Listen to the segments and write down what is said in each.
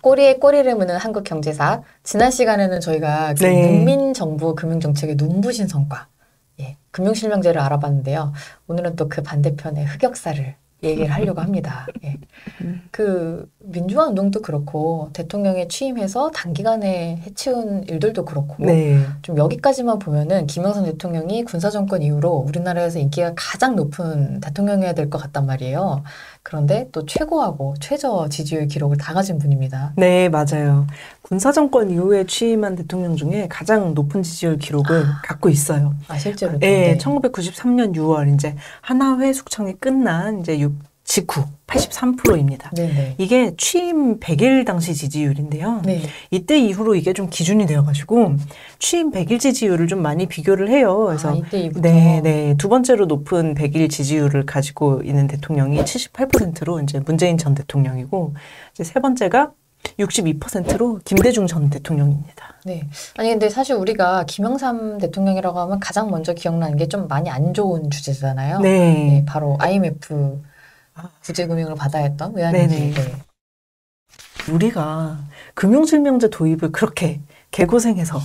꼬리에 꼬리를 무는 한국 경제사. 지난 시간에는 저희가 그 네. 문민정부 금융정책의 눈부신 성과, 예, 금융실명제를 알아봤는데요. 오늘은 또 그 반대편의 흑역사를 얘기를 하려고 합니다. 예. 그 민주화 운동도 그렇고 대통령에 취임해서 단기간에 해치운 일들도 그렇고 네. 좀 여기까지만 보면은 김영삼 대통령이 군사정권 이후로 우리나라에서 인기가 가장 높은 대통령이어야 될 것 같단 말이에요. 그런데 또 최고하고 최저 지지율 기록을 다 가진 분입니다. 네, 맞아요. 군사정권 이후에 취임한 대통령 중에 가장 높은 지지율 기록을 갖고 있어요. 아, 실제로. 네, 1993년 6월 이제 하나회 숙청이 끝난 이제 직후 83%입니다. 네네. 이게 취임 100일 당시 지지율인데요. 네. 이때 이후로 이게 좀 기준이 되어가지고 취임 100일 지지율을 좀 많이 비교를 해요. 그래서 이때 이부터. 네, 두 번째로 높은 100일 지지율을 가지고 있는 대통령이 78%로 이제 문재인 전 대통령이고 이제 세 번째가 62%로 김대중 전 대통령입니다. 네. 아니 근데 사실 우리가 김영삼 대통령이라고 하면 가장 먼저 기억나는 게 좀 많이 안 좋은 주제잖아요. 네. 바로 IMF 구제금융을 받아야 했던 외환위기. 네네. 네. 우리가 금융실명제 도입을 그렇게 개고생해서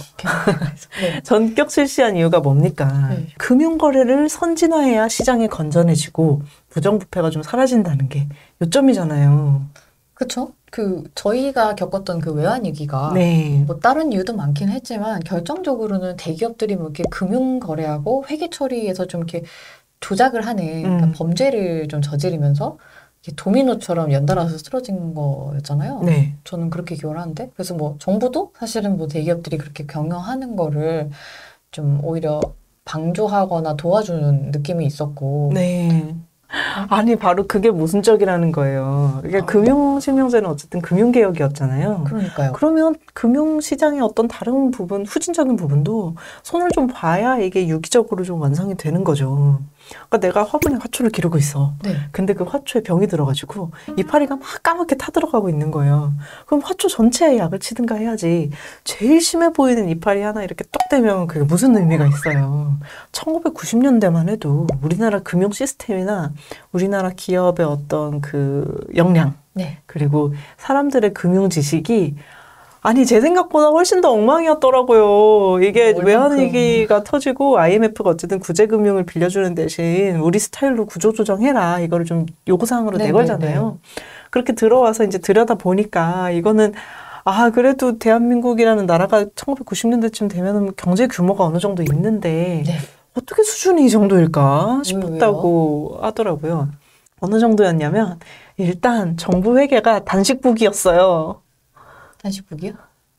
네. 전격 실시한 이유가 뭡니까? 네. 금융거래를 선진화해야 시장이 건전해지고 부정부패가 좀 사라진다는 게 요점이잖아요. 그렇죠. 그 저희가 겪었던 그 외환위기가 네. 뭐 다른 이유도 많긴 했지만 결정적으로는 대기업들이 뭐 이렇게 금융 거래하고 회계 처리에서 좀 이렇게 조작을 하는 그러니까 범죄를 좀 저지르면서 이렇게 도미노처럼 연달아서 쓰러진 거였잖아요. 네. 저는 그렇게 기억을 하는데 그래서 뭐 정부도 사실은 뭐 대기업들이 그렇게 경영하는 거를 좀 오히려 방조하거나 도와주는 느낌이 있었고. 네. 아니 바로 그게 모순적이라는 거예요. 이게 금융실명제는 어쨌든 금융개혁이었잖아요. 그러니까요. 그러면 금융시장의 어떤 다른 부분, 후진적인 부분도 손을 좀 봐야 이게 유기적으로 좀 완성이 되는 거죠. 그러니까 내가 화분에 화초를 기르고 있어. 네. 근데 그 화초에 병이 들어가지고 이파리가 막 까맣게 타들어가고 있는 거예요. 그럼 화초 전체에 약을 치든가 해야지. 제일 심해 보이는 이파리 하나 이렇게 똑 대면 그게 무슨 의미가 있어요. 1990년대만 해도 우리나라 금융 시스템이나 우리나라 기업의 어떤 그 역량, 네. 그리고 사람들의 금융 지식이 아니 제 생각보다 훨씬 더 엉망이었더라고요. 이게 외환위기가 터지고 IMF가 어쨌든 구제금융을 빌려주는 대신 우리 스타일로 구조조정해라 이거를 좀 요구사항으로 내걸잖아요. 그렇게 들어와서 이제 들여다보니까 이거는 그래도 대한민국이라는 나라가 1990년대쯤 되면 경제 규모가 어느 정도 있는데 네. 어떻게 수준이 이 정도일까 싶었다고 하더라고요. 어느 정도였냐면 일단 정부 회계가 단식북이었어요. 단식북이요?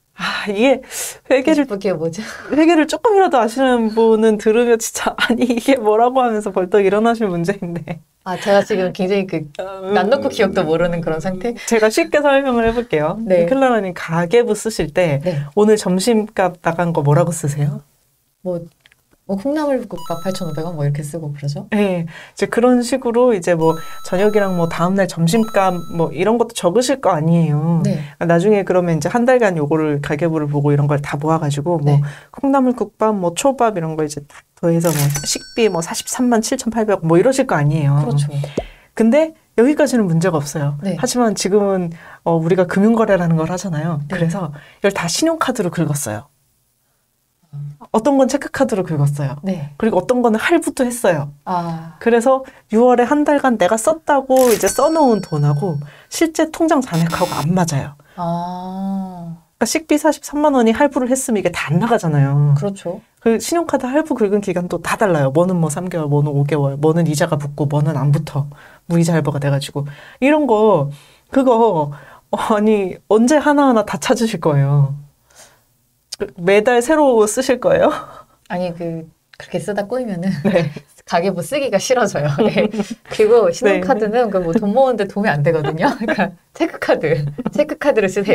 이게 단식북이 뭐죠? 회계를 조금이라도 아시는 분은 들으면 진짜 아니 이게 뭐라고 하면서 벌떡 일어나실 문제인데. 제가 지금 굉장히 난 놓고 기억도 모르는 그런 상태? 제가 쉽게 설명을 해볼게요. 네. 클라라님 가계부 쓰실 때 네. 오늘 점심값 나간 거 뭐라고 쓰세요? 뭐 콩나물국밥 8,500원 뭐 이렇게 쓰고 그러죠? 네. 이제 그런 식으로 이제 뭐 저녁이랑 뭐 다음날 점심값 뭐 이런 것도 적으실 거 아니에요. 네. 나중에 그러면 이제 한 달간 요거를 가계부를 보고 이런 걸 다 모아가지고 뭐 네. 콩나물국밥 뭐 초밥 이런 거 이제 딱 더해서 뭐 식비 뭐 43만 7,800원 뭐 이러실 거 아니에요. 그렇죠. 근데 여기까지는 문제가 없어요. 네. 하지만 지금은 우리가 금융거래라는 걸 하잖아요. 네. 그래서 이걸 다 신용카드로 긁었어요. 어떤 건 체크카드로 긁었어요. 네. 그리고 어떤 거는 할부도 했어요. 그래서 그래서 6월에 한 달간 내가 썼다고 이제 써놓은 돈하고 실제 통장 잔액하고 안 맞아요. 그러니까 식비 43만 원이 할부를 했으면 이게 다 안 나가잖아요. 그렇죠. 그 신용카드 할부 긁은 기간도 다 달라요. 뭐는 뭐 3개월, 뭐는 5개월, 뭐는 이자가 붙고 뭐는 안 붙어. 무이자 할부가 돼가지고. 이런 거 그거 아니 언제 하나하나 다 찾으실 거예요. 매달 새로 쓰실 거예요? 아니 그렇게 쓰다 꼬이면은 네. 가계부 쓰기가 싫어져요. 네. 그리고 신용카드는 뭐 돈 모으는데 도움이 안 되거든요. 그러니까 체크카드를 쓰세요.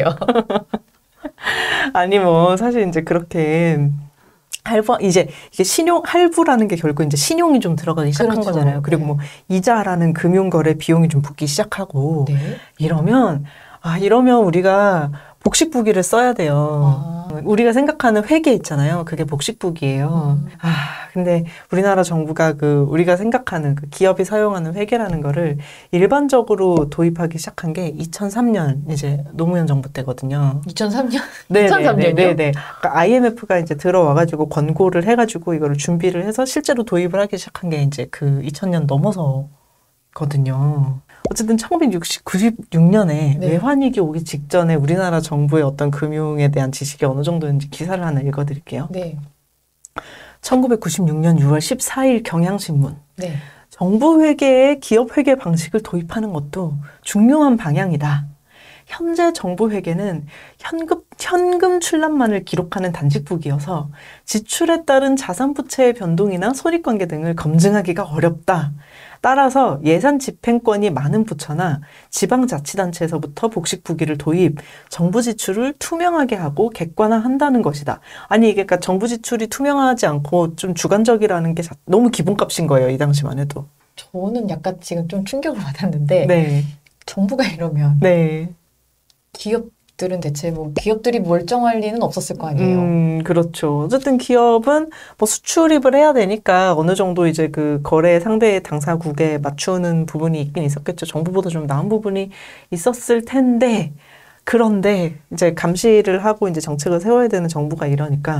아니 뭐 사실 이제 그렇게 할부 이제 이게 신용 할부라는 게 결국 이제 신용이 좀 들어가기 시작한 그렇죠. 거잖아요. 그리고 뭐 이자라는 금융거래 비용이 좀 붙기 시작하고 네. 이러면 우리가 복식부기를 써야 돼요. 우리가 생각하는 회계 있잖아요. 그게 복식부기예요. 근데 우리나라 정부가 우리가 생각하는 기업이 사용하는 회계라는 거를 일반적으로 도입하기 시작한 게 2003년 이제 노무현 정부 때거든요. 2003년? 네, 2003년이요? 네네. 그러니까 IMF가 이제 들어와가지고 권고를 해가지고 이거를 준비를 해서 실제로 도입을 하기 시작한 게 이제 2000년 넘어서거든요. 어쨌든 1996년에 네. 외환위기 오기 직전에 우리나라 정부의 어떤 금융에 대한 지식이 어느 정도인지 기사를 하나 읽어드릴게요. 네. 1996년 6월 14일 경향신문. 네. 정부 회계에 기업 회계 방식을 도입하는 것도 중요한 방향이다. 현재 정부 회계는 현금 출납만을 기록하는 단직부기여서 지출에 따른 자산 부채의 변동이나 손익관계 등을 검증하기가 어렵다. 따라서 예산 집행권이 많은 부처나 지방자치단체에서부터 복식부기를 도입, 정부 지출을 투명하게 하고 객관화한다는 것이다. 아니 이게 그러니까 정부 지출이 투명하지 않고 좀 주관적이라는 게 너무 기본값인 거예요. 이 당시만 해도. 저는 약간 지금 좀 충격을 받았는데 네. 정부가 이러면 네. 기업들은 대체 기업들이 멀쩡할 리는 없었을 거 아니에요. 그렇죠. 어쨌든 기업은 수출입을 해야 되니까 어느 정도 이제 거래 상대 당사국에 맞추는 부분이 있긴 있었겠죠. 정부보다 좀 나은 부분이 있었을 텐데, 그런데 이제 감시를 하고 이제 정책을 세워야 되는 정부가 이러니까,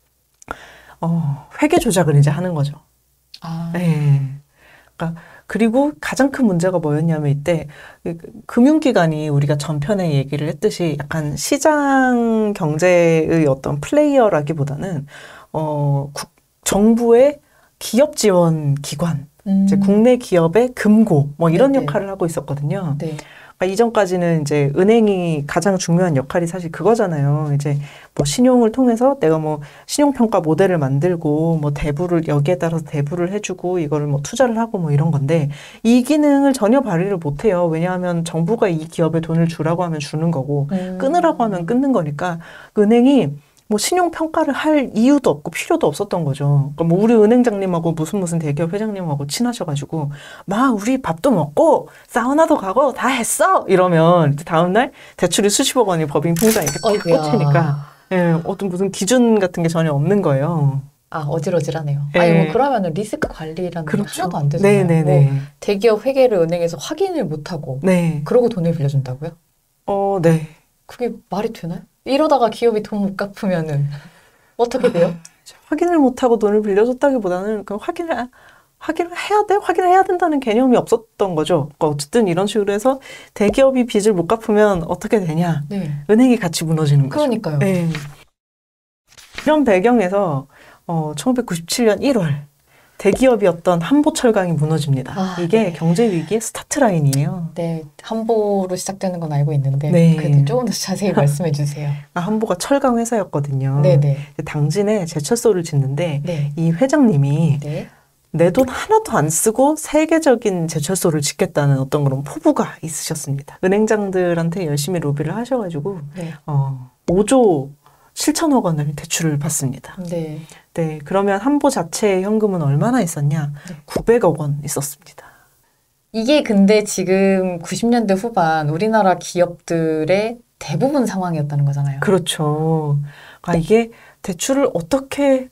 회계 조작을 이제 하는 거죠. 네. 그러니까 그리고 가장 큰 문제가 뭐였냐면 이때 금융기관이 우리가 전편에 얘기를 했듯이 약간 시장 경제의 어떤 플레이어라기보다는 정부의 기업 지원 기관, 이제 국내 기업의 금고 이런 네네. 역할을 하고 있었거든요. 네. 그러니까 이전까지는 이제 은행이 가장 중요한 역할이 사실 그거잖아요. 이제 신용을 통해서 내가 신용평가 모델을 만들고 대부를 여기에 따라서 대부를 해주고 이거를 투자를 하고 이런 건데 이 기능을 전혀 발휘를 못해요. 왜냐하면 정부가 이 기업에 돈을 주라고 하면 주는 거고 끊으라고 하면 끊는 거니까 은행이 신용평가를 할 이유도 없고 필요도 없었던 거죠. 그러니까 우리 은행장님하고 무슨 대기업 회장님하고 친하셔가지고 우리 밥도 먹고 사우나도 가고 다 했어! 이러면 다음날 대출이 수십억 원이 법인 통장에 이렇게 딱 꽂히니까 어떤 무슨 기준 같은 게 전혀 없는 거예요. 어질어질하네요. 네. 아니 그러면은 리스크 관리라는 게 그렇죠. 하나도 안 되잖아요. 네네네. 대기업 회계를 은행에서 확인을 못하고 네. 그러고 돈을 빌려준다고요? 네. 그게 말이 되나요? 이러다가 기업이 돈 못 갚으면은 어떻게 돼요? 확인을 못하고 돈을 빌려줬다기보다는 확인을 해야 돼? 확인을 해야 된다는 개념이 없었던 거죠. 그러니까 어쨌든 이런 식으로 해서 대기업이 빚을 못 갚으면 어떻게 되냐? 네. 은행이 같이 무너지는 거죠. 그러니까요. 네. 이런 배경에서 1997년 1월 대기업이었던 한보철강이 무너집니다. 이게 네. 경제 위기의 스타트 라인이에요. 네, 한보로 시작되는 건 알고 있는데 네. 그래도 조금 더 자세히 말씀해 주세요. 한보가 철강 회사였거든요. 네네. 당진에 제철소를 짓는데 네. 이 회장님이 네. 내 돈 하나도 안 쓰고 세계적인 제철소를 짓겠다는 어떤 그런 포부가 있으셨습니다. 은행장들한테 열심히 로비를 하셔가지고 네. 5조 7천억 원을 대출을 받습니다. 네. 네, 그러면 한보 자체의 현금은 얼마나 있었냐? 네. 900억 원 있었습니다. 이게 근데 지금 90년대 후반 우리나라 기업들의 대부분 상황이었다는 거잖아요. 그렇죠. 이게 대출을 어떻게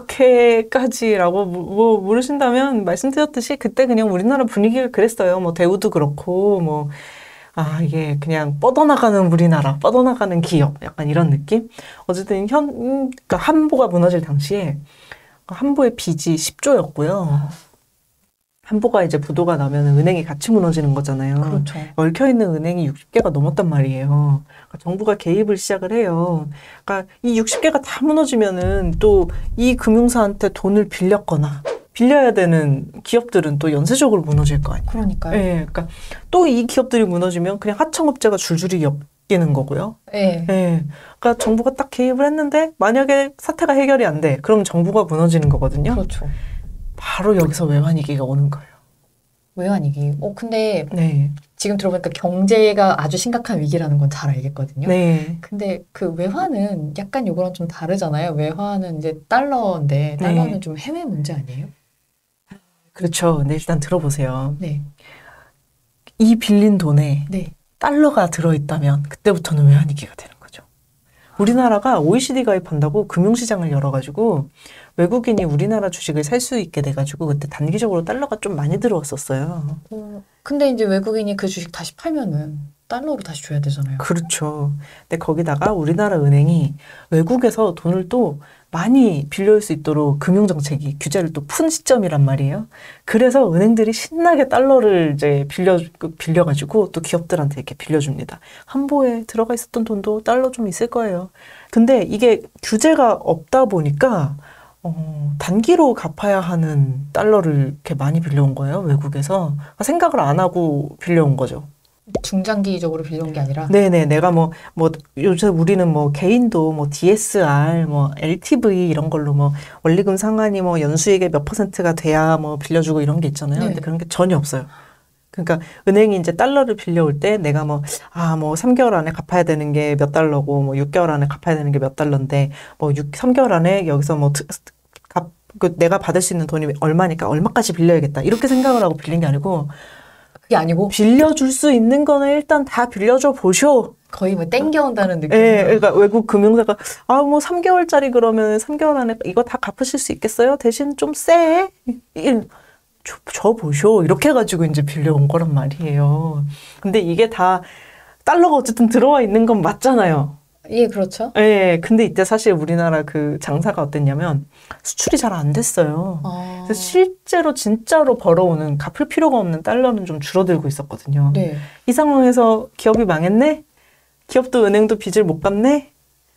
그렇게까지라고 물으신다면 말씀드렸듯이 그때 그냥 우리나라 분위기가 그랬어요. 대우도 그렇고 이게 그냥 뻗어나가는 우리나라, 뻗어나가는 기업 약간 이런 느낌? 어쨌든 그러니까 한보가 무너질 당시에 한보의 빚이 10조였고요. 한보가 이제 부도가 나면 은행이 같이 무너지는 거잖아요. 그렇죠. 얽혀있는 은행이 60개가 넘었단 말이에요. 그러니까 정부가 개입을 시작을 해요. 그러니까 이 60개가 다 무너지면은 또 이 금융사한테 돈을 빌려야 되는 기업들은 또 연쇄적으로 무너질 거 아니에요. 그러니까요. 네, 그러니까 또 이 기업들이 무너지면 그냥 하청업체가 줄줄이 엮이는 거고요. 네. 네. 그러니까 정부가 딱 개입을 했는데 만약에 사태가 해결이 안 돼. 그럼 정부가 무너지는 거거든요. 그렇죠. 바로 여기서 외환위기가 오는 거예요. 외환위기. 근데 네. 지금 들어보니까 경제가 아주 심각한 위기라는 건 잘 알겠거든요. 네. 근데 그 외환은 약간 이거랑 좀 다르잖아요. 외환은 이제 달러인데 달러는 네. 좀 해외 문제 아니에요? 그렇죠. 네, 일단 들어보세요. 네. 이 빌린 돈에 네. 달러가 들어있다면 그때부터는 외환위기가 되는 거죠. 우리나라가 OECD 가입한다고 금융시장을 열어가지고 외국인이 우리나라 주식을 살 수 있게 돼가지고 그때 단기적으로 달러가 좀 많이 들어왔었어요. 근데 이제 외국인이 그 주식 다시 팔면은 달러로 다시 줘야 되잖아요. 그렇죠. 근데 거기다가 우리나라 은행이 외국에서 돈을 또 많이 빌려올 수 있도록 금융정책이 규제를 또 푼 시점이란 말이에요. 그래서 은행들이 신나게 달러를 이제 빌려가지고 또 기업들한테 이렇게 빌려줍니다. 한보에 들어가 있었던 돈도 달러 좀 있을 거예요. 근데 이게 규제가 없다 보니까 단기로 갚아야 하는 달러를 이렇게 많이 빌려온 거예요, 외국에서. 생각을 안 하고 빌려온 거죠. 중장기적으로 빌려온 게 아니라. 네네, 내가 요즘 우리는 개인도 DSR, LTV 이런 걸로 원리금 상환이 연수익의 몇 %가 돼야 빌려주고 이런 게 있잖아요. 네. 근데 그런 게 전혀 없어요. 그러니까 은행이 이제 달러를 빌려올 때 내가 3개월 안에 갚아야 되는 게 몇 달러고 6개월 안에 갚아야 되는 게 몇 달러인데 3개월 안에 여기서 내가 받을 수 있는 돈이 얼마니까 얼마까지 빌려야겠다. 이렇게 생각을 하고 빌린 게 아니고 그게 아니고 빌려줄 수 있는 거는 일단 다 빌려줘 보쇼. 거의 땡겨온다는 느낌. 네, 그러니까 외국 금융사가 3개월짜리 그러면 3개월 안에 이거 다 갚으실 수 있겠어요? 대신 좀 세. 줘 보쇼. 이렇게 해가지고 이제 빌려온 거란 말이에요. 근데 이게 다 달러가 어쨌든 들어와 있는 건 맞잖아요. 예, 그렇죠. 예, 근데 이때 사실 우리나라 그 장사가 어땠냐면 수출이 잘 안 됐어요. 그래서 실제로 진짜로 벌어오는 갚을 필요가 없는 달러는 좀 줄어들고 있었거든요. 네. 이 상황에서 기업이 망했네? 기업도 은행도 빚을 못 갚네?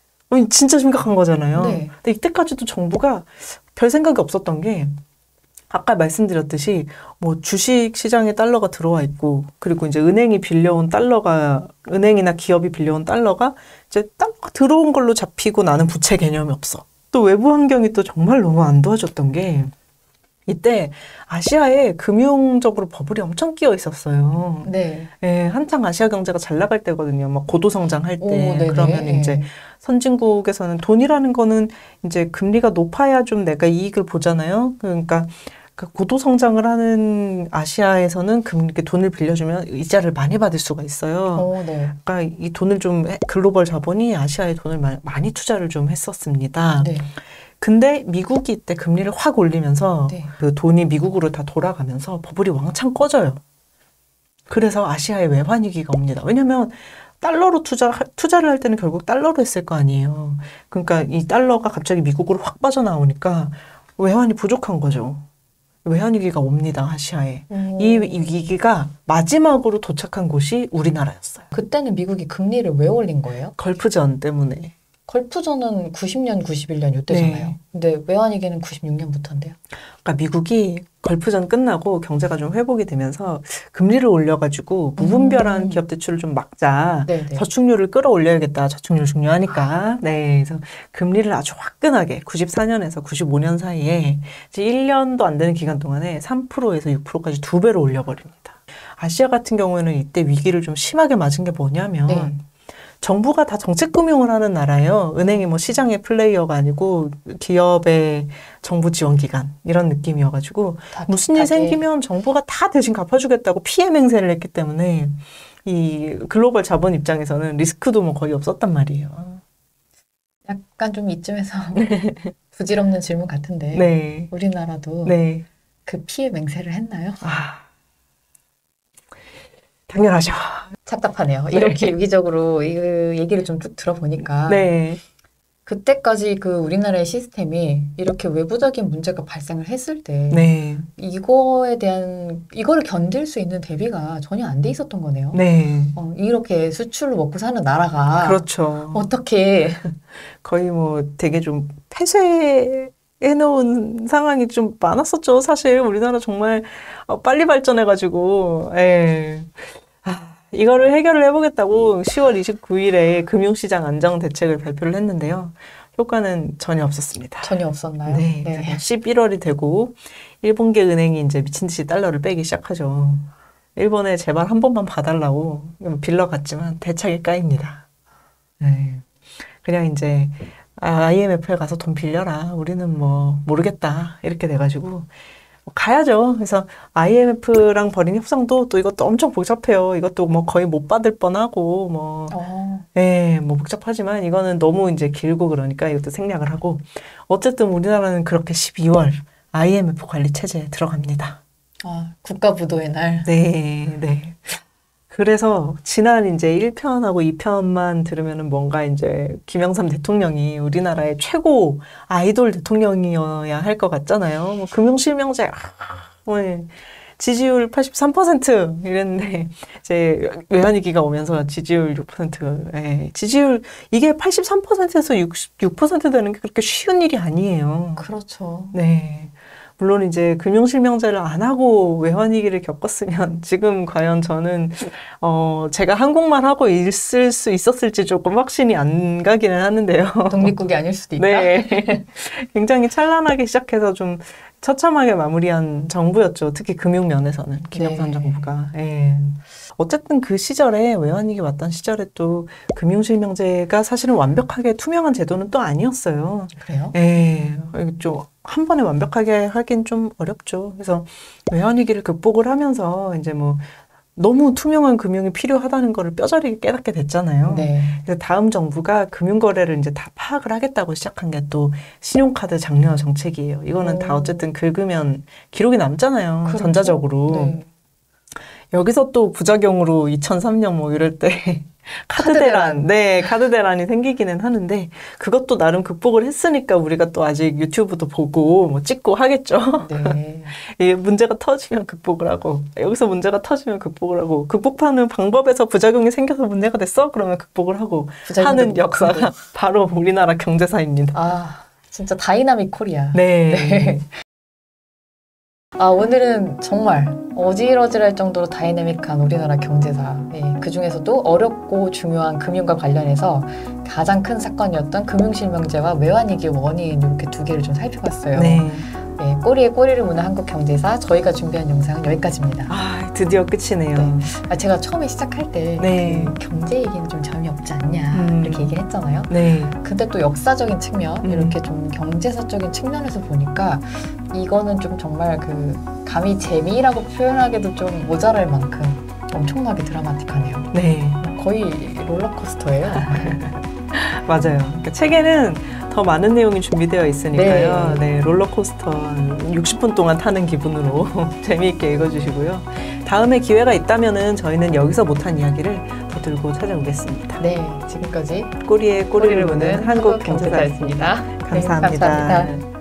진짜 심각한 거잖아요. 네. 근데 이때까지도 정부가 별 생각이 없었던 게 아까 말씀드렸듯이 주식 시장에 달러가 들어와 있고 그리고 이제 은행이 빌려온 달러가 은행이나 기업이 빌려온 달러가 이제 달러가 들어온 걸로 잡히고 나는 부채 개념이 없어. 또 외부 환경이 또 정말 너무 안 도와줬던 게 이때 아시아에 금융적으로 버블이 엄청 끼어 있었어요. 네. 예, 한창 아시아 경제가 잘 나갈 때거든요. 고도 성장할 때. 그러면 이제 선진국에서는 돈이라는 거는 이제 금리가 높아야 좀 내가 이익을 보잖아요. 그러니까 고도 성장을 하는 아시아에서는 이렇게 돈을 빌려주면 이자를 많이 받을 수가 있어요. 네. 그러니까 이 돈을 좀 글로벌 자본이 아시아에 돈을 많이 투자를 좀 했었습니다. 네. 근데 미국이 이때 금리를 확 올리면서 네. 그 돈이 미국으로 다 돌아가면서 버블이 왕창 꺼져요. 그래서 아시아에 외환위기가 옵니다. 왜냐면 달러로 투자를 할 때는 결국 달러로 했을 거 아니에요. 그러니까 이 달러가 갑자기 미국으로 확 빠져나오니까 외환이 부족한 거죠. 외환위기가 옵니다, 아시아에. 이 위기가 마지막으로 도착한 곳이 우리나라였어요. 그때는 미국이 금리를 왜 올린 거예요? 걸프전 때문에. 걸프전은 90년, 91년 이때잖아요. 네. 근데 외환위기는 96년부터인데요. 그러니까 미국이 걸프전 끝나고 경제가 좀 회복이 되면서 금리를 올려가지고 무분별한 기업 대출을 좀 막자. 네네. 저축률을 끌어올려야겠다. 저축률 중요하니까. 네, 그래서 금리를 아주 화끈하게 94년에서 95년 사이에 이제 1년도 안 되는 기간 동안에 3%에서 6%까지 2배로 올려버립니다. 아시아 같은 경우에는 이때 위기를 좀 심하게 맞은 게 뭐냐면 네. 정부가 다 정책금융을 하는 나라예요. 은행이 시장의 플레이어가 아니고 기업의 정부 지원기관 이런 느낌이어가지고 무슨 일 생기면 정부가 다 대신 갚아주겠다고 피해 맹세를 했기 때문에 이 글로벌 자본 입장에서는 리스크도 거의 없었단 말이에요. 약간 좀 이쯤에서 부질없는 질문 같은데 네. 우리나라도 네. 그 피해 맹세를 했나요? 당연하죠. 답답하네요. 이렇게 유기적으로 이 얘기를 좀 쭉 들어보니까 네. 그때까지 그 우리나라의 시스템이 이렇게 외부적인 문제가 발생을 했을 때 네. 이거를 견딜 수 있는 대비가 전혀 안 돼 있었던 거네요. 네. 이렇게 수출로 먹고 사는 나라가 그렇죠. 어떻게 거의 되게 좀 폐쇄해놓은 상황이 좀 많았었죠. 사실 우리나라 정말 빨리 발전해가지고 이거를 해결을 해보겠다고 10월 29일에 금융시장 안정 대책을 발표를 했는데요. 효과는 전혀 없었습니다. 전혀 없었나요? 네. 11월이 되고 일본계 은행이 이제 미친 듯이 달러를 빼기 시작하죠. 일본에 제발 한 번만 봐달라고 빌려갔지만 대차게 까입니다. 네. 그냥 이제 IMF에 가서 돈 빌려라. 우리는 모르겠다. 이렇게 돼가지고 가야죠. 그래서 IMF랑 벌인 협상도 또 이것도 엄청 복잡해요. 이것도 거의 못 받을 뻔하고 네, 뭐 복잡하지만 이거는 너무 이제 길고 그러니까 이것도 생략을 하고 어쨌든 우리나라는 그렇게 12월 IMF 관리 체제에 들어갑니다. 국가부도의 날. 네, 네. 그래서 지난 이제 1편하고 2편만 들으면은 뭔가 이제 김영삼 대통령이 우리나라의 최고 아이돌 대통령이어야 할 것 같잖아요. 뭐 금융실명제, 지지율 83% 이랬는데 이제 외환위기가 오면서 지지율 6%, 지지율 이게 83%에서 66% 되는 게 그렇게 쉬운 일이 아니에요. 그렇죠. 네. 물론 이제 금융실명제를 안 하고 외환위기를 겪었으면 지금 과연 저는 제가 한국말 하고 있을 수 있었을지 조금 확신이 안 가기는 하는데요. 독립국이 아닐 수도 있다. 네. 굉장히 찬란하게 시작해서 좀 처참하게 마무리한 정부였죠. 특히 금융 면에서는 김영삼 정부가. 예. 어쨌든 그 시절에 외환위기 왔던 시절에 또 금융실명제가 사실은 완벽하게 투명한 제도는 또 아니었어요. 그래요? 예. 좀 한 번에 완벽하게 하긴 좀 어렵죠. 그래서 외환위기를 극복을 하면서 이제 뭐 너무 투명한 금융이 필요하다는 거를 뼈저리게 깨닫게 됐잖아요. 네. 그래서 다음 정부가 금융거래를 이제 다 파악을 하겠다고 시작한 게 또 신용카드 장려화 정책이에요. 이거는 다 어쨌든 긁으면 기록이 남잖아요. 그렇죠. 전자적으로. 네. 여기서 또 부작용으로 2003년 뭐 이럴 때 카드 대란, 카드 대란이 생기기는 하는데 그것도 나름 극복을 했으니까 우리가 또 아직 유튜브도 보고 뭐 찍고 하겠죠. 네. 이게 문제가 터지면 극복을 하고 여기서 문제가 터지면 극복을 하고 극복하는 방법에서 부작용이 생겨서 문제가 됐어? 그러면 극복을 하고 하는 역사가 바로 우리나라 경제사입니다. 진짜 다이나믹 코리아. 네. 오늘은 정말 어지러질할 정도로 다이내믹한 우리나라 경제사. 그 중에서도 어렵고 중요한 금융과 관련해서 가장 큰 사건이었던 금융실명제와 외환위기의 원인 이렇게 두 개를 좀 살펴봤어요. 네. 꼬리에 꼬리를 무는 한국 경제사. 저희가 준비한 영상은 여기까지입니다. 드디어 끝이네요. 네. 제가 처음에 시작할 때 그 경제 얘기는 좀 재미없지 않냐 이렇게 얘기를 했잖아요. 네. 근데 또 역사적인 측면 이렇게 좀 경제사적인 측면에서 보니까 이거는 좀 정말 감히 재미라고 표현하기도 좀 모자랄 만큼 엄청나게 드라마틱하네요. 네. 거의 롤러코스터예요. 맞아요. 그러니까 책에는 더 많은 내용이 준비되어 있으니까요. 네, 롤러코스터 60분 동안 타는 기분으로 재미있게 읽어주시고요. 다음에 기회가 있다면은 저희는 여기서 못한 이야기를 더 들고 찾아오겠습니다. 네, 지금까지 꼬리에 꼬리를 무는 한국 경제사였습니다. 감사합니다. 네, 감사합니다.